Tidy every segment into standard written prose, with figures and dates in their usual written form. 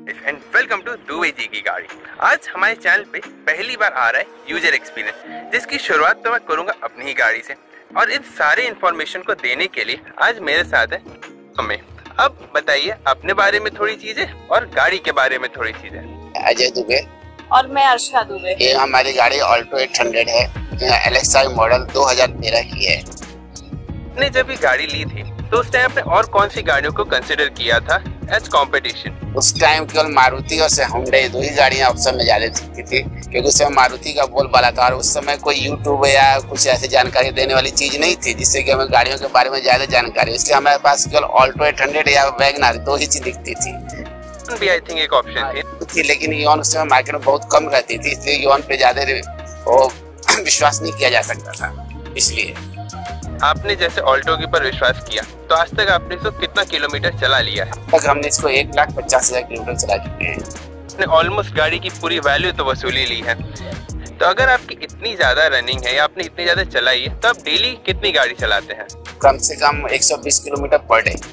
And welcome to Dubey ji की गाड़ी। आज हमारे चैनल पे पहली बार आ रहा है यूजर एक्सपीरियंस, जिसकी शुरुआत तो मैं करूंगा अपनी ही गाड़ी से। और इन सारे इन्फॉर्मेशन को देने के लिए आज मेरे साथ है हमें। अब बताइए अपने बारे में थोड़ी चीजें और गाड़ी के बारे में थोड़ी चीजें। अजय दुबे और मैं अर्षा दुबे। ये हमारी गाड़ी ऑल्टो 800 है, LXi मॉडल 2013 की है। आपने जब ये गाड़ी ली थी तो उस टाइम आपने और कौन सी गाड़ियों को कंसिडर किया था एज कंपटीशन? उस टाइम केवल मारुति और हुंडई दो ही गाड़ियां उस समय ज्यादा दिखती थी, क्योंकि उस समय मारुति का बोलबाला था और उस समय कोई यूट्यूब या कुछ ऐसी जानकारी देने वाली चीज नहीं थी जिससे कि हमें गाड़ियों के बारे में ज्यादा जानकारी। इसलिए हमारे पास केवल ऑल्टो 800 या वैगनआर दो ही चीज दिखती थी। भी आई थिंक एक ऑप्शन थी, लेकिन योन उस समय मार्केट में बहुत कम रहती थी, इसलिए योन पे ज्यादा विश्वास नहीं किया जा सकता था। इसलिए आपने जैसे ऑल्टो के ऊपर विश्वास किया तो आज तक आपने इसको कितना किलोमीटर चला लिया है? तक हमने इसको 1,50,000 किलोमीटर चला चुके हैं। आपने ऑलमोस्ट गाड़ी की पूरी वैल्यू तो वसूली ली है। तो अगर आपकी इतनी ज्यादा रनिंग है या आपने इतनी ज्यादा चलाई है तो आप डेली कितनी गाड़ी चलाते हैं? कम से कम 120 किलोमीटर पर डे।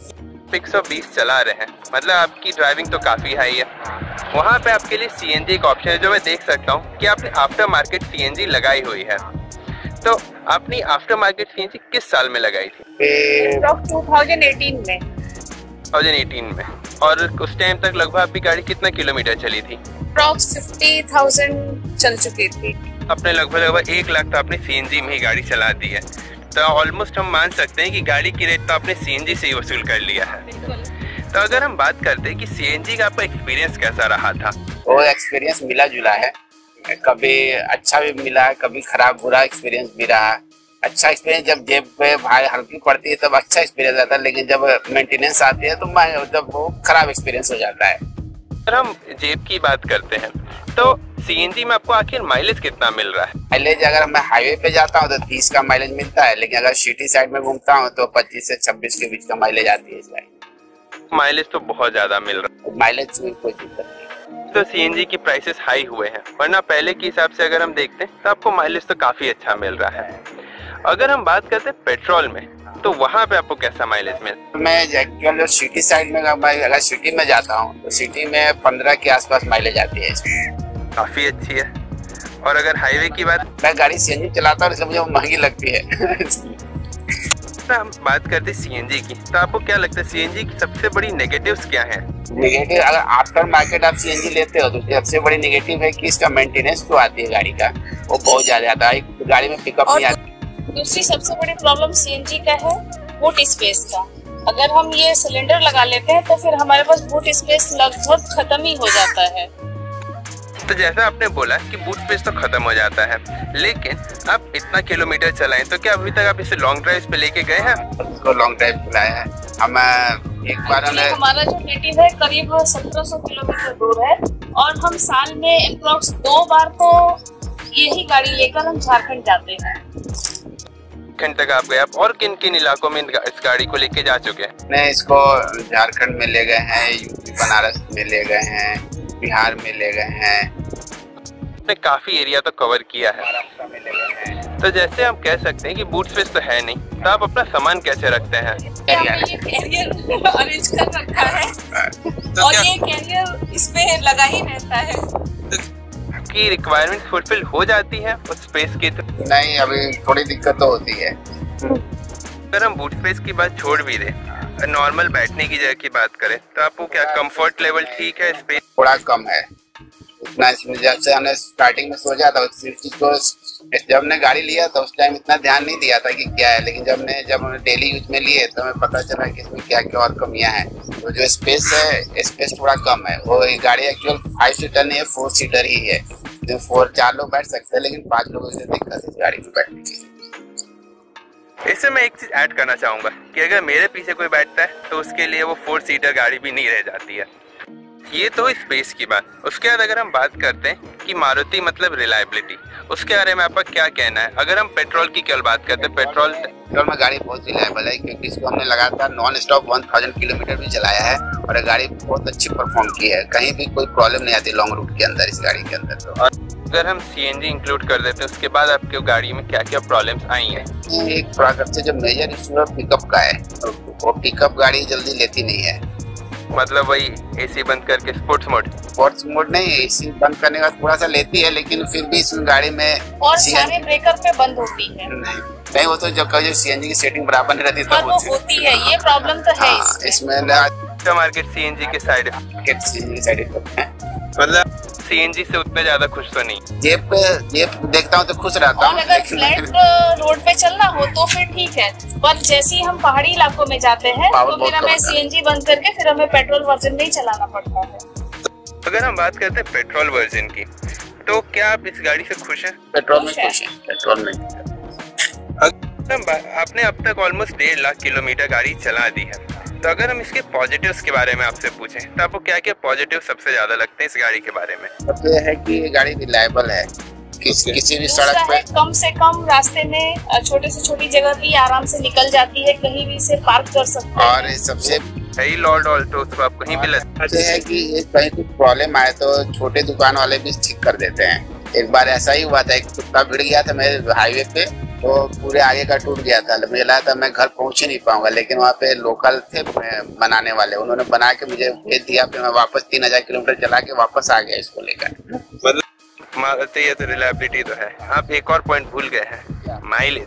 120 चला रहे हैं, मतलब आपकी ड्राइविंग तो काफी हाई है। वहाँ पे आपके लिए सीएनजी एक ऑप्शन है जो मैं देख सकता हूँ कि आपने आफ्टर मार्केट सीएनजी लगाई हुई है। तो आपने आफ्टर मार्केट सीएनजी किस साल में लगाई थी? 2018 में। 2018 में। और उस टाइम तक लगभग आपकी गाड़ी कितना किलोमीटर चली थी? अप्रॉक्स 50,000 चल चुकी थी। अपने लगभग 1 लाख तो आपने सीएनजी में ही गाड़ी चला दी है। तो ऑलमोस्ट हम मान सकते हैं कि गाड़ी की रेट तो आपने सीएनजी से ही वसूल कर लिया है। तो अगर हम बात करते हैं कि सीएनजी का आपका एक्सपीरियंस कैसा रहा था? वो एक्सपीरियंस मिला जुला है, कभी अच्छा भी मिला, कभी खराब बुरा एक्सपीरियंस भी रहा। अच्छा एक्सपीरियंस जब जेब पे भारी हल्की पड़ती है तब अच्छा एक्सपीरियंस आता है, लेकिन जब मेंटेनेंस आती है तो जब वो खराब एक्सपीरियंस हो जाता है। अगर हम जेब की बात करते हैं तो सीएनजी में आपको आखिर माइलेज कितना मिल रहा है? माइलेज अगर मैं हाईवे पे जाता हूँ तो 30 का माइलेज मिलता है, लेकिन अगर सिटी साइड में घूमता हूँ तो 25 से 26 के बीच का माइलेज आती है इस गाड़ी। माइलेज तो बहुत ज्यादा मिल रहा है। माइलेज में कोई दिक्कत नहीं। तो सीएनजी की प्राइसेस हाई हुए हैं, वरना पहले के हिसाब से अगर हम देखते हैं तो आपको माइलेज तो काफी अच्छा मिल रहा है। अगर हम बात करते हैं पेट्रोल में तो वहाँ पे आपको कैसा माइलेज मिलता है? मैं एक्चुअली सिटी साइड में अगर सिटी में जाता हूँ तो सिटी में 15 के आसपास माइलेज आती है इसमें। काफी अच्छी है। और अगर हाईवे की बात, मैं गाड़ी सीएनजी चलाता हूँ इसलिए मुझे महंगी लगती है। तो हम बात करते हैं सीएनजी की, तो आपको क्या लगता है सीएनजी की सबसे बड़ी नेगेटिव्स क्या हैं? नेगेटिव, अगर आफ्टर मार्केट आप सीएनजी लेते हो तो सबसे बड़ी नेगेटिव है कि इसका मेंटेनेंस जो आती है गाड़ी का वो बहुत ज्यादा आता है, गाड़ी में पिकअप नहीं आता। दूसरी सबसे बड़ी प्रॉब्लम सीएनजी का है बूट स्पेस का। अगर हम ये सिलेंडर लगा लेते हैं तो फिर हमारे पास बूट स्पेस लगभग खत्म ही हो जाता है। तो जैसा आपने बोला कि बूट स्पेस तो खत्म हो जाता है, लेकिन आप इतना किलोमीटर चलाएं तो क्या अभी तक आप इसे लॉन्ग ड्राइव पे लेके गए हैं? उसको लॉन्ग ड्राइव चलाया है हम एक बार। हमारा जो नेटिव है करीब 1700 किलोमीटर दूर है और हम साल में अप्रॉक्स 2 बार तो यही गाड़ी लेकर हम झारखंड जाते हैं। तक आप गए, आप और किन किन इलाकों में इस गाड़ी को लेके जा चुके हैं? ने इसको झारखंड में ले गए हैं, यूपी बनारस में ले गए हैं, बिहार में ले गए हैं। आपने काफी एरिया तो कवर किया है। महाराष्ट्र में ले गए हैं। तो जैसे हम कह सकते हैं कि बूट स्पेस तो है नहीं, तो आप अपना सामान कैसे रखते हैं? कैरियर अरेंज कर रखा है तो और ये कैरियर इसमें लगा ही रहता है। की रिक्वायरमेंट फुलफिल हो जाती है उस स्पेस की? तो नहीं, अभी थोड़ी दिक्कत तो होती है। अगर हम बूट स्पेस की बात छोड़ भी दें, नॉर्मल बैठने की जगह की बात करें तो आपको क्या कंफर्ट लेवल ठीक है? स्पेस थोड़ा कम है उतना। इसमें जब से हमने स्टार्टिंग में सोचा था उस चीज को, जब हमने गाड़ी लिया था उस टाइम इतना ध्यान नहीं दिया था कि क्या है, लेकिन जब हमने डेली यूज में लिए तो हमें पता चला कि इसमें क्या क्या और कमियां हैं। तो जो स्पेस है, स्पेस थोड़ा कम है। वो गाड़ी एक्चुअल 5 सीटर नहीं है, 4 सीटर ही है। जो 4 लोग बैठ सकते हैं, लेकिन 5 लोगों से दिक्कत है गाड़ी में बैठने की। इससे मैं एक चीज ऐड करना चाहूंगा कि अगर मेरे पीछे कोई बैठता है तो उसके लिए वो 4 सीटर गाड़ी भी नहीं रह जाती है। ये तो स्पेस की बात। उसके बाद अगर हम बात करते हैं कि मारुति मतलब रिलायबिलिटी, उसके बारे में आपका क्या कहना है? अगर हम पेट्रोल की केवल बात करते हैं, पेट्रोल में गाड़ी बहुत रिलायबल है, क्योंकि इसको हमने लगातार नॉन स्टॉप 1000 किलोमीटर भी चलाया है और गाड़ी बहुत अच्छी परफॉर्म की है। कहीं भी कोई प्रॉब्लम नहीं आती लॉन्ग रूट के अंदर इस गाड़ी के अंदर। तो अगर हम सीएनजी इंक्लूड कर देते हैं उसके बाद आपकी गाड़ी में क्या क्या प्रॉब्लम्स आई हैं? एक प्रकार से जो मेजर इशू है पिकअप का है, वो पिकअप गाड़ी जल्दी लेती नहीं है। मतलब वही एसी बंद करके स्पोर्ट्स मोड नहीं, एसी बंद करने का थोड़ा सा लेती है, लेकिन फिर भी इस गाड़ी में और सारे ब्रेकर पे बंद होती है। नहीं, वो तो जब कभी सीएनजी की सेटिंग बराबर नहीं रहती तो वो होती है, ये प्रॉब्लम तो है इसमें मार्केट सीएनजी के साइड इफेक्ट है। मतलब सीएनजी से उतने ज्यादा खुश तो नहीं। जेब देखता हूँ तो खुश रहता हूँ। और अगर फ्लैट रोड पे चलना हो तो फिर ठीक है, पर जैसे ही हम पहाड़ी इलाकों में जाते हैं तो फिर हमें सीएनजी बंद करके फिर हमें पेट्रोल वर्जन में ही चलाना पड़ता है। अगर हम बात करते हैं पेट्रोल वर्जन की, तो क्या आप इस गाड़ी से खुश हैं? पेट्रोल में खुश हैं, पेट्रोल में। आपने अब तक ऑलमोस्ट 1.5 लाख किलोमीटर गाड़ी चला दी है, तो अगर हम इसके पॉजिटिव्स के बारे में आपसे पूछें तो आपको क्या क्या पॉजिटिव सबसे ज्यादा लगते हैं इस गाड़ी के बारे में? सबसे है कि ये गाड़ी रिलायबल है, किसी भी सड़क पे कम से कम रास्ते में छोटे से छोटी जगह भी आराम से निकल जाती है, कहीं भी इसे पार्क कर सकते हैं। और सबसे सही लॉर्ड ऑल्टो तो आप कहीं भी लगता है कि कहीं कुछ प्रॉब्लम आए तो छोटे दुकान वाले भी ठीक कर देते हैं। एक बार ऐसा ही हुआ था, एक कुत्ता भिड़ गया था मेरे हाईवे पे, तो पूरे आगे का टूट गया था। मुझे लगा था मैं घर पहुंच ही नहीं पाऊंगा, लेकिन वहाँ पे लोकल थे बनाने वाले, उन्होंने बना के मुझे भेज दिया। फिर मैं वापस 3000 किलोमीटर चला के वापस आ गया इसको लेकर। मतलब ये तो रिलायबिलिटी तो है। आप एक और पॉइंट भूल गए हैं,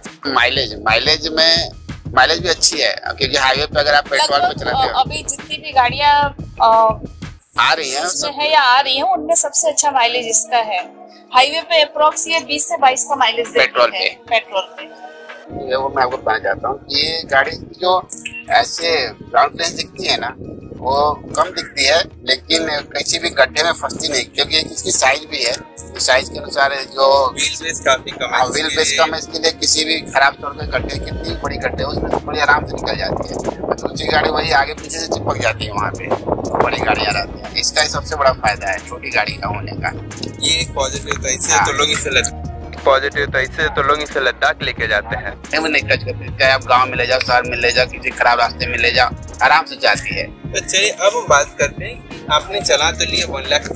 माइलेज भी अच्छी है, क्योंकि हाईवे पे अगर आप पेट्रोल पे चलाते हो, अभी जितनी भी गाड़ियाँ आ रही है या आ रही है, उनमें सबसे अच्छा माइलेज इसका है। हाईवे पे अप्रोक्स ये 20 से 22 का माइलेज पेट्रोल पे। ये वो मैं आपको बताना चाहता हूँ, ये गाड़ी जो ऐसे ग्राउंड क्लियरेंस दिखती है ना, वो कम दिखती है, लेकिन किसी भी गड्ढे में फंसती नहीं, क्योंकि इसकी साइज भी है। साइज के अनुसार जो व्हील बेस काफी कम है, व्हील बेस कम है, इसके लिए किसी भी खराब तौर के गड्ढे, कितनी बड़ी गड्ढे उसमें तो बड़ी आराम से निकल जाती है। दूसरी गाड़ी वही आगे पीछे से चिपक जाती है, वहाँ पे बड़ी गाड़ियाँ रहती है। इसका ही सबसे बड़ा फायदा है छोटी गाड़ी का होने का। ये एक पॉजिटिव तो इससे तो लोग इसे लद्दाख लेके जाते हैं। नहीं टच करते, चाहे आप गाँव में ले जाओ, शहर में ले जाओ, किसी खराब रास्ते में ले जाओ, आराम से जाती है। तो चलिए अब हम बात करते हैं कि आपने चला तो लिया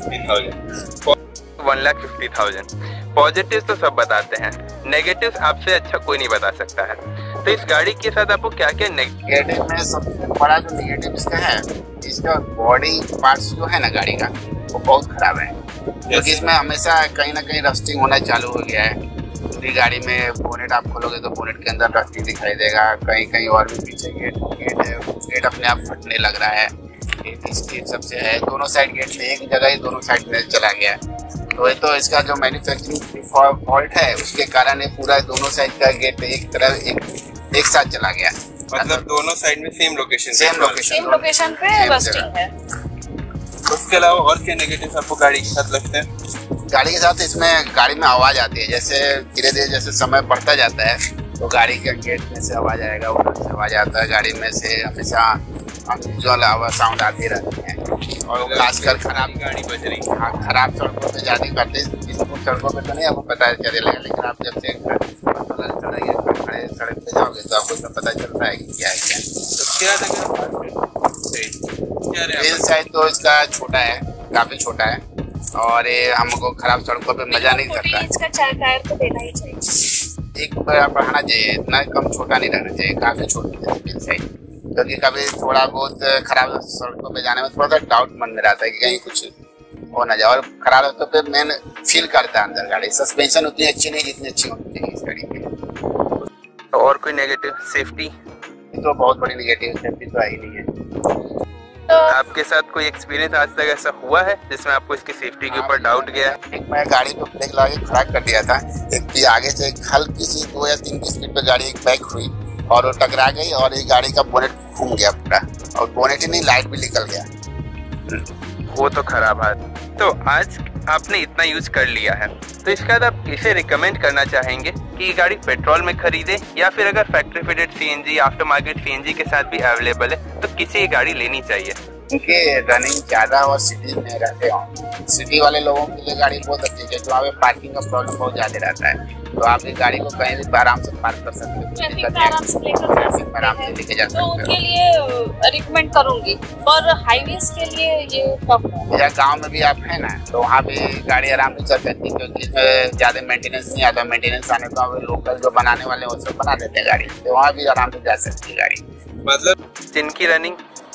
1,50,000। पॉजिटिव तो सब बताते हैं, नेगेटिव आपसे अच्छा कोई नहीं बता सकता है। तो इस गाड़ी के साथ आपको क्या क्या नेगेटिव में सबसे बड़ा जो नेगेटिव इसका है, इसका बॉडी पार्ट्स जो है ना गाड़ी का, वो बहुत खराब है, क्योंकि इसमें हमेशा कहीं ना कहीं रस्टिंग होना चालू हो गया है। पूरी गाड़ी में बोनेट आप खोलोगे तो बोनेट के अंदर रस्टिंग दिखाई देगा, कहीं कहीं और भी पीछे गेट अपने आप फटने लग रहा है। गेट सबसे है, दोनों साइड गेट में एक जगह ही दोनों साइड में चला गया है। तो ये तो इसका जो मैन्युफैक्चरिंग फॉल्ट है, उसके कारण ये पूरा दोनों साइड का गेट एक साथ चला गया। मतलब दोनों साइड में सेम लोकेशन पे रस्टिंग है। उसके अलावा और क्या नेगेटिव आपको गाड़ी के साथ लगते हैं? गाड़ी के साथ इसमें गाड़ी में आवाज आती है, जैसे धीरे धीरे जैसे समय बढ़ता जाता है तो गाड़ी के गेट में से आवाज आएगा, उधर से आवाज आता है, गाड़ी में से हमेशा अनयूजुअल आवाज साउंड आती रहती है। और खासकर खराब गाड़ी बज रही है, हाँ, खराब सड़कों पे जाने करते सड़कों पे तो नहीं आपको पता चलेगा, लेकिन आप जब से सड़क पे जाओगे तो आपको सब पता चलता है कि क्या है क्या। व्हील साइज तो इसका छोटा है, काफी छोटा है, और ये हमको खराब सड़कों पे मजा नहीं करता है। इसका 4 टायर तो देना ही चाहिए, एक बढ़ाना चाहिए, इतना कम छोटा नहीं रहना चाहिए, काफी छोटी है व्हील साइज, क्योंकि कभी थोड़ा बहुत खराब सड़कों पे जाने में थोड़ा सा डाउट मन में रहता है कि कहीं कुछ हो ना जाए। और खराब रास्तों पे मेन फील करता है अंदर गाड़ी, सस्पेंशन उतनी अच्छी नहीं जितनी अच्छी होनी चाहिए इस गाड़ी की। तो और कोई नेगेटिव? सेफ्टी तो बहुत बड़ी नेगेटिव, सेफ्टी तो आई नहीं है। आपके साथ कोई एक्सपीरियंस आज तक ऐसा हुआ है जिसमें आपको इसकी सेफ्टी के ऊपर डाउट गया? मैं गाड़ी पे ब्रेक लगा के खड़ा कर दिया था, एक आगे से हल्की सी 2 या 3 की स्पीड पे गाड़ी एक बैक हुई और वो टकरा गई, और ये गाड़ी का बोनेट घूम गया पूरा, और बोनेट ही नहीं लाइट भी निकल गया। वो तो खराब है। तो आज आपने इतना यूज कर लिया है, तो इसके बाद आप इसे रिकमेंड करना चाहेंगे कि ये गाड़ी पेट्रोल में खरीदे, या फिर अगर factory fitted CNG aftermarket CNG के साथ भी अवेलेबल है तो किसी ये गाड़ी लेनी चाहिए? क्योंकि रनिंग ज्यादा और सिटी में रहते हो, सिटी वाले लोगों के लिए गाड़ी बहुत अच्छी है, क्योंकि वहाँ पे पार्किंग का प्रॉब्लम बहुत ज्यादा रहता है, तो आप ये गाड़ी को कहीं भी आराम से पार्क कर सकते हो, आराम से लेके जा सकते हो। उनके लिए रिकमेंड करूंगी, और हाईवेज के लिए ये टफ है। या गाँव में भी आप है ना, तो वहाँ भी गाड़ी आराम से चल सकती है, क्योंकि इसमें ज्यादा मेंटेनेंस नहीं आता। मेंटेनेंस आने तो लोकल जो बनाने वाले वो सब बना देते हैं गाड़ी, तो वहाँ भी आराम से जा सकती है गाड़ी। मतलब जिनकी रनिंग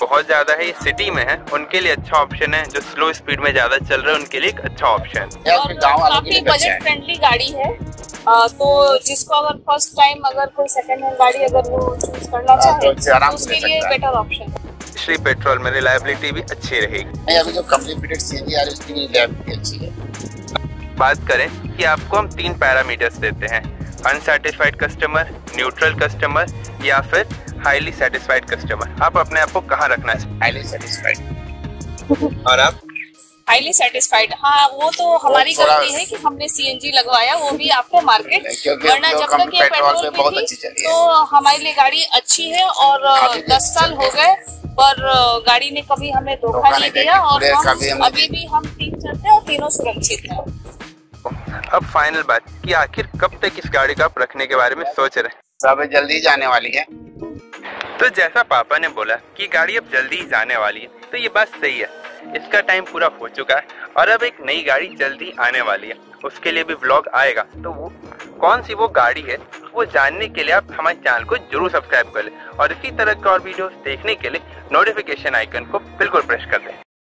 बहुत ज्यादा है, ये सिटी में है, उनके लिए अच्छा ऑप्शन है। जो स्लो स्पीड में ज्यादा चल रहे हैं उनके लिए एक अच्छा ऑप्शन है। और काफी बजट फ्रेंडली गाड़ी है। तो जिसको अगर फर्स्ट टाइम अगर कोई सेकंड हैंड गाड़ी अगर वो चूज करना चाहे तो उसके लिए बेटर ऑप्शन है। श्री पेट्रोल में रिलायबिलिटी भी अच्छी रहेगी। अभी जो कंपनी फिटेड सीएनजी आ रही है उसकी रिलायबिलिटी अच्छी है। बात करें कि आपको हम 3 पैरामीटर्स देते हैं, अनसैटिस्फाइड कस्टमर, न्यूट्रल कस्टमर या फिर हाईली सेटिस्फाइड कस्टमर। आप अपने आप को कहाँ रखना है? Highly satisfied. और आप? Highly satisfied. हाँ, वो तो हमारी गलती है कि हमने सीएनजी लगवाया, वो भी आपको मार्केट, वरना जब तक ये पेट्रोल पे थी तो हमारे लिए गाड़ी अच्छी है। और 10 साल हो गए पर गाड़ी ने कभी हमें धोखा नहीं दिया और अभी भी हम 3 चलते हैं और तीनों सुरक्षित हैं। अब फाइनल बात कि आखिर कब तक इस गाड़ी का आप रखने के बारे में सोच रहे हैं? सब जल्दी जाने वाली है। तो जैसा पापा ने बोला कि गाड़ी अब जल्दी ही जाने वाली है, तो ये बात सही है। इसका टाइम पूरा हो चुका है और अब एक नई गाड़ी जल्दी आने वाली है, उसके लिए भी व्लॉग आएगा। तो वो कौन सी वो गाड़ी है वो जानने के लिए आप हमारे चैनल को जरूर सब्सक्राइब कर लें और इसी तरह के और वीडियोस देखने के लिए नोटिफिकेशन आइकन को बिल्कुल प्रेस कर दें।